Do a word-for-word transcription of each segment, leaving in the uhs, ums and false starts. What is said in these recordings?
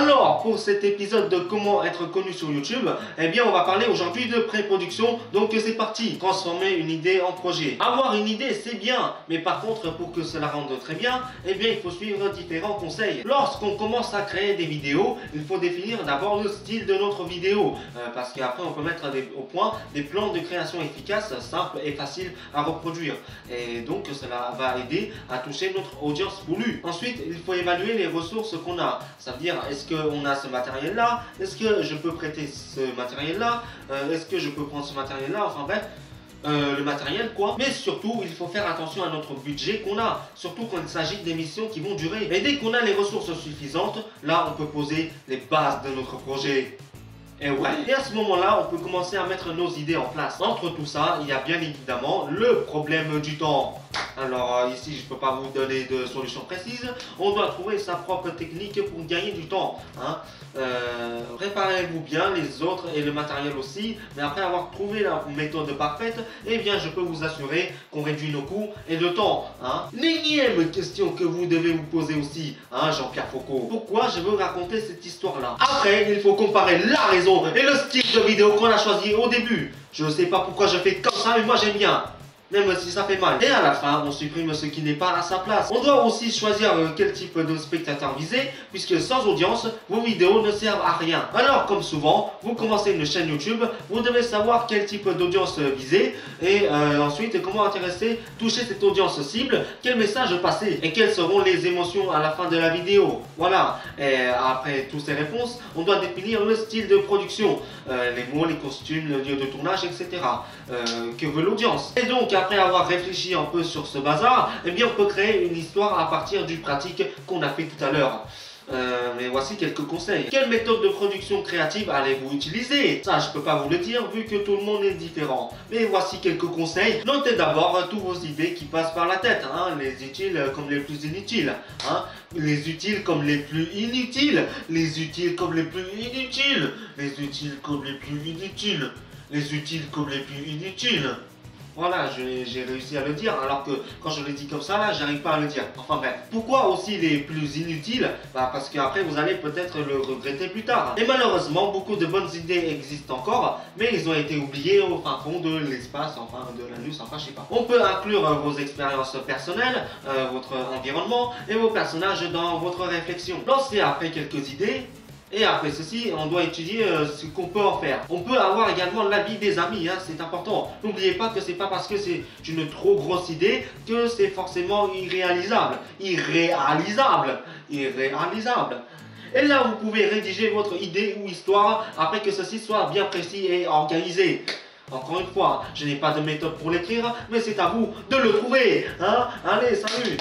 Alors, pour cet épisode de comment être connu sur YouTube, eh bien on va parler aujourd'hui de pré-production. Donc c'est parti, transformer une idée en projet. Avoir une idée c'est bien, mais par contre pour que cela rende très bien, eh bien il faut suivre différents conseils. Lorsqu'on commence à créer des vidéos, il faut définir d'abord le style de notre vidéo, euh, parce qu'après on peut mettre des, au point des plans de création efficaces, simples et faciles à reproduire. Et donc cela va aider à toucher notre audience voulue. Ensuite, il faut évaluer les ressources qu'on a. Ça veut dire, est-ce qu'on a ce matériel-là? Est-ce que je peux prêter ce matériel-là? euh, Est-ce que je peux prendre ce matériel-là? Enfin bref, euh, le matériel quoi. Mais surtout, il faut faire attention à notre budget qu'on a. Surtout quand il s'agit d'émissions qui vont durer. Et dès qu'on a les ressources suffisantes, là on peut poser les bases de notre projet. Et ouais. Et à ce moment-là, on peut commencer à mettre nos idées en place. Entre tout ça, il y a bien évidemment le problème du temps. Alors euh, ici, je ne peux pas vous donner de solution précise. On doit trouver sa propre technique pour gagner du temps. Hein. Euh, Préparez-vous bien, les autres et le matériel aussi. Mais après avoir trouvé la méthode parfaite, eh bien, je peux vous assurer qu'on réduit nos coûts et le temps. Hein. L'énième question que vous devez vous poser aussi, hein, Jean-Pierre Foucault. Pourquoi je veux raconter cette histoire-là? Après, il faut comparer la raison et le style de vidéo qu'on a choisi au début. Je ne sais pas pourquoi je fais comme ça, mais moi j'aime bien. Même si ça fait mal. Et à la fin, on supprime ce qui n'est pas à sa place. On doit aussi choisir euh, quel type de spectateur viser, puisque sans audience, vos vidéos ne servent à rien. Alors, comme souvent, vous commencez une chaîne YouTube, vous devez savoir quel type d'audience viser, et euh, ensuite comment intéresser, toucher cette audience cible, quel message passer, et quelles seront les émotions à la fin de la vidéo. Voilà. Et après toutes ces réponses, on doit définir le style de production, euh, les mots, les costumes, le lieu de tournage, et cetera. Euh, que veut l'audience. Et donc, après avoir réfléchi un peu sur ce bazar, eh bien on peut créer une histoire à partir du pratique qu'on a fait tout à l'heure. Euh, mais voici quelques conseils. Quelle méthode de production créative allez-vous utiliser? Ça, je peux pas vous le dire vu que tout le monde est différent. Mais voici quelques conseils. Notez d'abord toutes vos idées qui passent par la tête, hein, les utiles comme les plus inutiles, hein, les utiles comme les plus inutiles, les utiles comme les plus inutiles, les utiles comme les plus inutiles, les utiles comme les plus inutiles. Voilà, j'ai réussi à le dire, alors que quand je le dis comme ça, là, j'arrive pas à le dire. Enfin bref. Pourquoi aussi les plus inutiles? Bah parce qu'après, vous allez peut-être le regretter plus tard. Et malheureusement, beaucoup de bonnes idées existent encore, mais ils ont été oubliés au fin fond de l'espace, enfin de l'anus, enfin je sais pas. On peut inclure euh, vos expériences personnelles, euh, votre environnement et vos personnages dans votre réflexion. Lancez après quelques idées. Et après ceci, on doit étudier euh, ce qu'on peut en faire. On peut avoir également l'avis des amis, hein, c'est important. N'oubliez pas que c'est pas parce que c'est une trop grosse idée que c'est forcément irréalisable. Irréalisable. Irréalisable. Et là, vous pouvez rédiger votre idée ou histoire après que ceci soit bien précis et organisé. Encore une fois, je n'ai pas de méthode pour l'écrire, mais c'est à vous de le trouver. Hein? Allez, salut!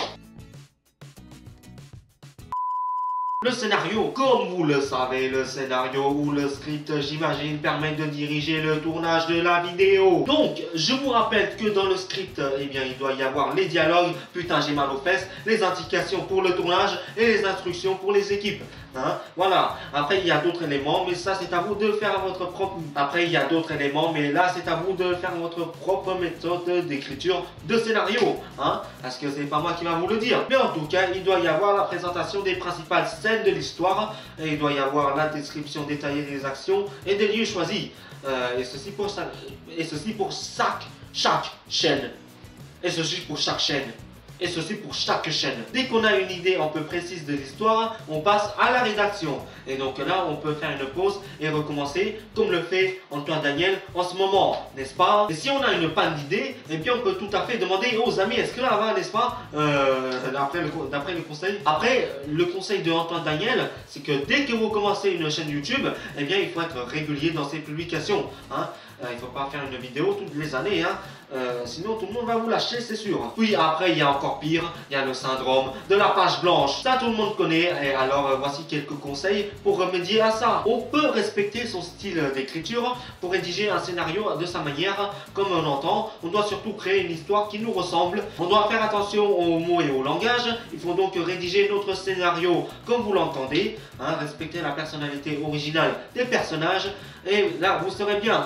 Le scénario, comme vous le savez, le scénario ou le script, j'imagine, permet de diriger le tournage de la vidéo. Donc, je vous rappelle que dans le script, eh bien, il doit y avoir les dialogues, putain j'ai mal aux fesses, les indications pour le tournage et les instructions pour les équipes. Hein? Voilà. Après, il y a d'autres éléments, mais ça, c'est à vous de le faire à votre propre... Après, il y a d'autres éléments, mais là, c'est à vous de faire votre propre méthode d'écriture de scénario. Hein? Parce que c'est pas moi qui va vous le dire. Mais en tout cas, il doit y avoir la présentation des principales scènes de l'histoire, et il doit y avoir la description détaillée des actions et des lieux choisis. Euh, et ceci pour chaque... Et ceci pour chaque... chaque chaîne. Et ceci pour chaque chaîne. Et ceci pour chaque chaîne. Dès qu'on a une idée un peu précise de l'histoire, on passe à la rédaction. Et donc là, on peut faire une pause et recommencer, comme le fait Antoine Daniel en ce moment, n'est-ce pas? Et si on a une panne d'idées, eh bien on peut tout à fait demander aux amis, est-ce que là va, n'est-ce pas? euh, D'après le, d'après le conseil. Après, le conseil de Antoine Daniel, c'est que dès que vous commencez une chaîne YouTube, eh bien il faut être régulier dans ses publications. Hein. Euh, il ne faut pas faire une vidéo toutes les années, hein. Euh, sinon tout le monde va vous lâcher, c'est sûr. Puis après, il y a encore pire, il y a le syndrome de la page blanche. Ça, tout le monde connaît, et alors euh, voici quelques conseils pour remédier à ça. On peut respecter son style d'écriture pour rédiger un scénario de sa manière, comme on entend. On doit surtout créer une histoire qui nous ressemble. On doit faire attention aux mots et au langage. Il faut donc rédiger notre scénario comme vous l'entendez, hein, respecter la personnalité originale des personnages. Et là, vous serez bien. Visitez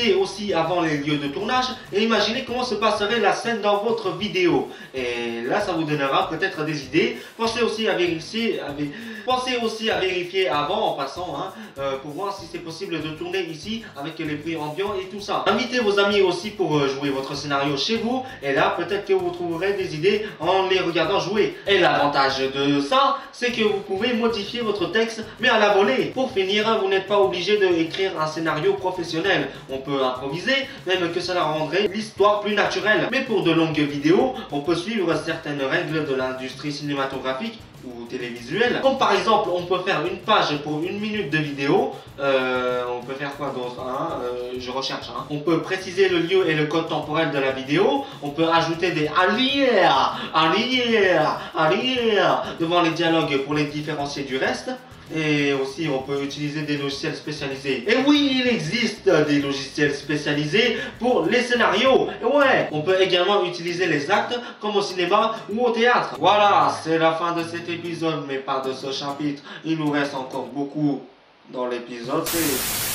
Réfléchissez aussi avant les lieux de tournage et imaginez comment se passerait la scène dans votre vidéo. Et là, ça vous donnera peut-être des idées. Pensez aussi à vérifier, à vé... Pensez aussi à vérifier avant en passant hein, euh, pour voir si c'est possible de tourner ici avec les bruits ambiants et tout ça. Invitez vos amis aussi pour euh, jouer votre scénario chez vous et là peut-être que vous trouverez des idées en les regardant jouer. Et l'avantage de ça, c'est que vous pouvez modifier votre texte mais à la volée. Pour finir, vous n'êtes pas obligé d'écrire un scénario professionnel. On peut improviser, même que cela rendrait l'histoire plus naturelle. Mais pour de longues vidéos, on peut suivre certaines règles de l'industrie cinématographique ou télévisuelle. Comme par exemple, on peut faire une page pour une minute de vidéo. Euh, on peut faire quoi d'autre hein euh, Je recherche. Hein. On peut préciser le lieu et le code temporel de la vidéo. On peut ajouter des arrières, arrières, arrières devant les dialogues pour les différencier du reste. Et aussi, on peut utiliser des logiciels spécialisés. Et oui, il existe des logiciels spécialisés pour les scénarios. Et ouais, on peut également utiliser les actes comme au cinéma ou au théâtre. Voilà, c'est la fin de cet épisode, mais pas de ce chapitre. Il nous reste encore beaucoup dans l'épisode.